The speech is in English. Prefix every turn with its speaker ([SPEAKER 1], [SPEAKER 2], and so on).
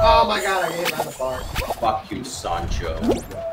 [SPEAKER 1] Oh my god, I gave him the bar.
[SPEAKER 2] Fuck you, Sancho.